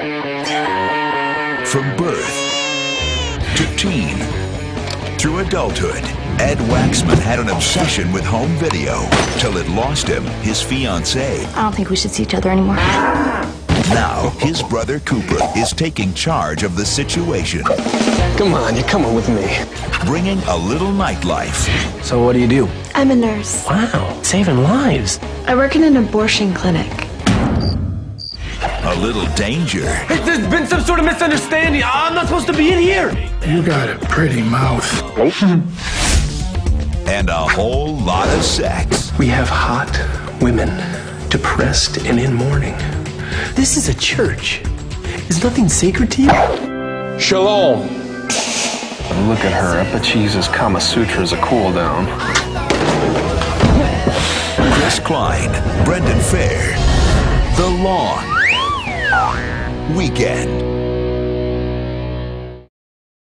From birth to teen, through adulthood, Ed Waxman had an obsession with home video till it lost him his fiancée. I don't think we should see each other anymore. Now, his brother Cooper is taking charge of the situation. Come on, you're coming with me. Bringing a little nightlife. So what do? I'm a nurse. Wow, saving lives. I work in an abortion clinic. A little danger. There's been some sort of misunderstanding. I'm not supposed to be in here. You got a pretty mouth. And a whole lot of sex. We have hot women, depressed and in mourning. This is a church. Is nothing sacred to you? Shalom. Look at her. I bet she uses Kama Sutra as a cool down. Chris Klein, Brendan Fair. The Long Weekend.